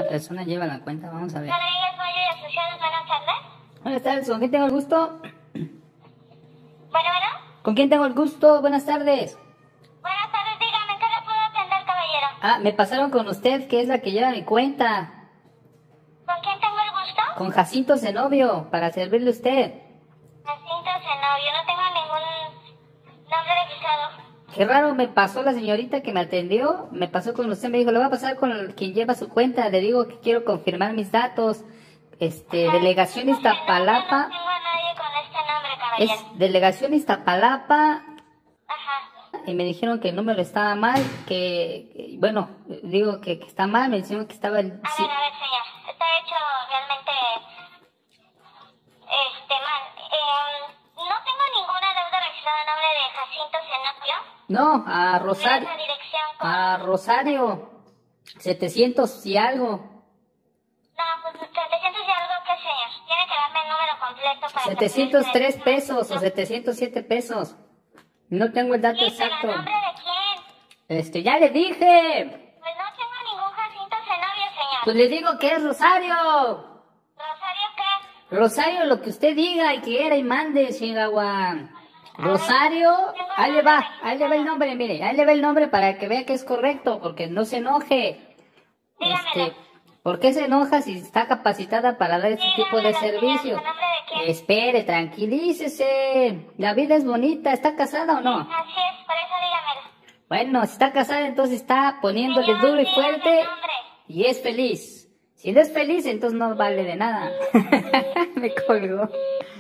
una persona lleva la cuenta, vamos a ver. Rodríguez Moyo y Asociados, buenas tardes. Buenas tardes, ¿con quién tengo el gusto? Bueno, bueno. ¿Con quién tengo el gusto? Buenas tardes. Buenas tardes, dígame, ¿en qué le puedo atender, caballero? Ah, me pasaron con usted, que es la que lleva mi cuenta. ¿Con quién tengo el gusto? Con Jacinto Zenobio, para servirle a usted. Jacinto Zenobio, no tengo ningún nombre registrado. Qué raro, me pasó la señorita que me atendió, me pasó con usted, me dijo, le va a pasar con quien lleva su cuenta, le digo que quiero confirmar mis datos. Delegación Iztapalapa. No tengo a nadie con este nombre, caballero. Es Delegación Iztapalapa. Ajá. Y me dijeron que el número estaba mal, bueno, digo que está mal, me dijeron que estaba el... A ver, señor, está hecho realmente mal. No tengo ninguna deuda registrada a nombre de Jacinto Zenobio. No, a Rosario. Esa dirección con... A Rosario. 700 y algo. No, pues 700 y algo, ¿qué, señor? Tiene que darme el número completo para... 703 pesos o 707 pesos. No tengo el dato Sí, exacto. pero ¿a nombre de quién? Ya le dije. Pues no tengo ningún Jacinto Zenobio, señor. Pues le digo que es Rosario. ¿Rosario qué? Rosario, lo que usted diga y quiera y mande, Chihuahua. Rosario, ahí le va el nombre, mire, ahí le va el nombre para que vea que es correcto, porque no se enoje. Dígamelo. ¿Por qué se enoja si está capacitada para dar este tipo de Dígamelo, señor, servicio? ¿a nombre de quién? Espere, tranquilícese. La vida es bonita, ¿está casada o no? Así es, por eso dígamelo. Bueno, si está casada, entonces está poniéndole Señor, duro y dígame fuerte el nombre. y es feliz. Si no es feliz, entonces no vale de nada. Me colgó.